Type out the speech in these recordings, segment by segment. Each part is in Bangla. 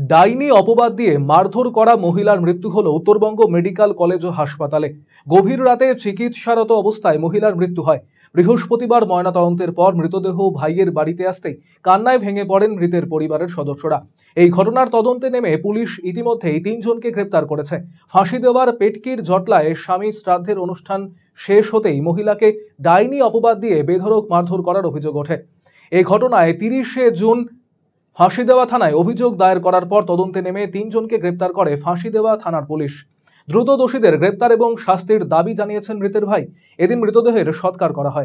ডাইনি অপবাদ দিয়ে মারধর করা মহিলার মৃত্যু হলো উত্তরবঙ্গ মেডিকেল কলেজ ও হাসপাতালে। গভীর রাতে চিকিৎসারত অবস্থায় মহিলার মৃত্যু হয়। বৃহস্পতিবার ময়নাতদন্তের পর মৃতদেহ ভাইয়ের বাড়িতে আসতেই কান্নায় ভেঙে পড়েন মৃতের পরিবারের সদস্যরা। এই ঘটনার তদন্তে নেমে পুলিশ ইতিমধ্যেই 3 জনকে গ্রেপ্তার করেছে। ফাঁসি দেওয়ার পেটকির জটলায় স্বামী শ্রাদ্ধের অনুষ্ঠান শেষ হতেই মহিলাকে ডাইনি অপবাদ দিয়ে বেধড়ক মারধর করার অভিযোগ ওঠে। এই ঘটনায় 30শে জুন ফাঁসিদেওয়া থানায় অভিযোগ দায়ের করার পর তদন্তে নেমে 3 জনকে গ্রেপ্তার করে ফাঁসিদেওয়া থানার পুলিশ। দ্রুত দোষীদের গ্রেপ্তার এবং শাস্তির দাবি জানিয়েছেন মৃতের ভাই। এদিন মৃতদেহের সৎকার করা হয়।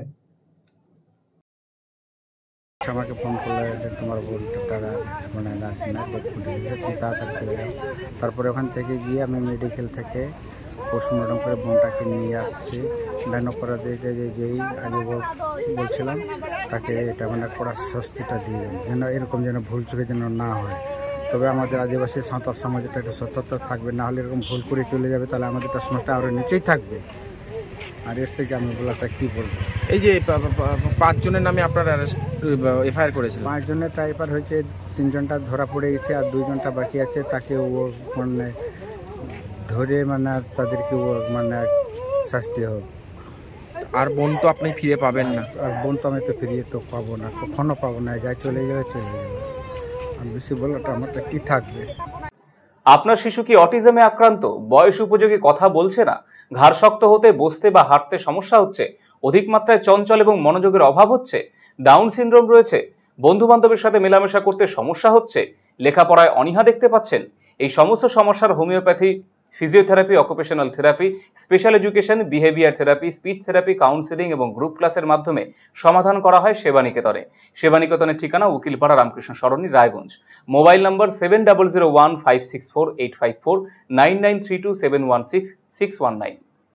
আমাকে ফোন করলে যে তোমার বোন টাকা মানে তাড়াতাড়ি চলে যাও। তারপরে ওখান থেকে গিয়ে আমি মেডিকেল থেকে পোস্টমর্টম করে বোনটাকে নিয়ে আসছি। ডাইন অপরাধ দিয়ে যেই আগে বলছিলাম তাকে এটা মানে কড়া শাস্তিটা দিয়ে দেন, যেন এরকম যেন ভুল চোখে যেন না হয়। তবে আমাদের আদিবাসী সাঁওতাল সমাজটা একটা সতর্কতা থাকবে, না হলে এরকম ভুল করে চলে যাবে, তাহলে আমাদের একটা সমাজটা আরও নিচেই থাকবে। আর এর থেকে আমি বলাটা কী বলবো। এই যে 5 জনের নামে আপনারা এফআইআর করেছেন, 5 জনের ট্রাইপার হয়েছে, 3 জনটা ধরা পড়ে গেছে আর 2 জনটা বাকি আছে। তাকে ও মানে ধরে মানে তাদেরকে ও মানে শাস্তি হোক। আর বোন তো আপনি ফিরে পাবেন না। আর বোন তো আমি তো ফিরিয়ে তো পাবো না, কখনো পাবো না। যাই চলে গেলে চলে গেলে, আর বেশি বলাটা আমারটা কি থাকবে। আপনার শিশু কি অটিজমে আক্রান্ত? বয়স উপযোগী কথা বলছে না, ঘাড় শক্ত হতে, বসতে বা হাঁটতে সমস্যা হচ্ছে, অধিক মাত্রায় চঞ্চল এবং মনোযোগের অভাব হচ্ছে, ডাউন সিনড্রোম রয়েছে, বন্ধু বান্ধবের সাথে মেলামেশা করতে সমস্যা হচ্ছে, লেখাপড়ায় অনীহা দেখতে পাচ্ছেন? এই সমস্ত সমস্যার homeopathy, physiotherapy, occupational therapy, special education, behaviour therapy, speech therapy, counselling এবং গ্রুপ ক্লাসের মাধ্যমে সমাধান করা হয় সেবানিকেতনে। সেবানিকেতনের ঠিকানা উকিলপাড়া রামকৃষ্ণ সরণি, রায়গঞ্জ। Mobile number 7001564854, 9932716619।